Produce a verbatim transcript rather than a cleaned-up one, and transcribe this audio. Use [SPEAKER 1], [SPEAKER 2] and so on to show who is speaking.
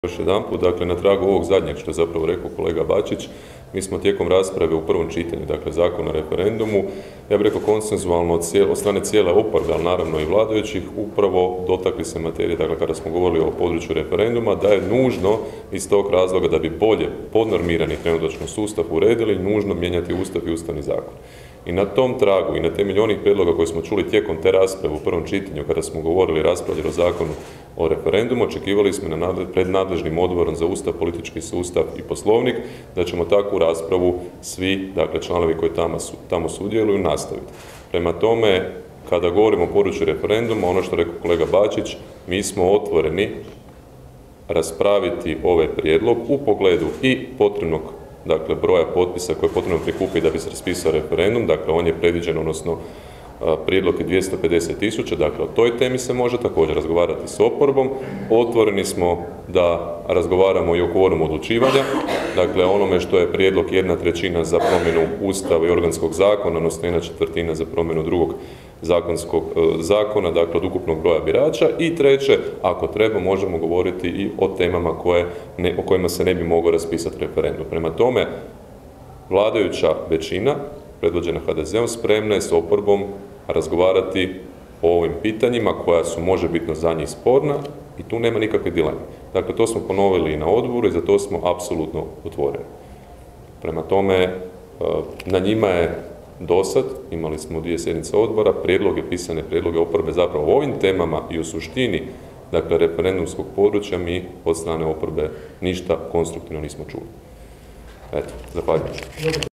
[SPEAKER 1] Još jedan put, dakle, na tragu ovog zadnjeg što je zapravo rekao kolega Bačić, mi smo tijekom rasprave u prvom čitanju, dakle, zakona o referendumu, ja bih rekao konsenzualno od, cijel, od strane cijele oporbe, ali naravno i vladajućih, upravo dotakli se materije, dakle, kada smo govorili o području referenduma, da je nužno iz tog razloga da bi bolje podnormirani trenutačno sustav uredili, nužno mijenjati Ustav i Ustavni zakon. I na tom tragu i na temelju onih prijedloga koje smo čuli tijekom te rasprave u prvom čitanju, kada smo govorili i raspravljali o zakonu o referendumu, očekivali smo na pred nadležnim odborom za Ustav, politički sustav i poslovnik da ćemo takvu raspravu svi, dakle, članovi koji tamo, su, tamo sudjeluju, nastaviti. Prema tome, kada govorimo o području referenduma, ono što rekao kolega Bačić, mi smo otvoreni raspraviti ovaj prijedlog u pogledu i potrebnog, dakle, broja potpisa koje je potrebno prikupiti da bi se raspisao referendum, dakle, on je predviđen, odnosno prijedlog je dvjesto pedeset tisuća, dakle, o toj temi se može također razgovarati s oporbom. Otvoreni smo da razgovaramo i o kvorumu odlučivanja, dakle, onome što je prijedlog jedna trećina za promjenu Ustava i organskog zakona, odnosno jedna četvrtina za promjenu drugog zakonskog zakona, dakle, od ukupnog broja birača. I treće, ako treba, možemo govoriti i o temama koje ne, o kojima se ne bi mogao raspisati referendum. Prema tome, vladajuća većina, predvođena ha de ze om, spremna je s oporbom razgovarati o ovim pitanjima koja su možebitno za njih sporna i tu nema nikakve dileme. Dakle, to smo ponovili i na odboru i za to smo apsolutno otvoreni. Prema tome, na njima je dosad, imali smo dvije sjednice odbora, prijedloge, pisane prijedloge oporbe zapravo o ovim temama i u suštini, dakle, referendumskog područja, mi od strane oporbe ništa konstruktivno nismo čuli. Eto, zahvaljujem.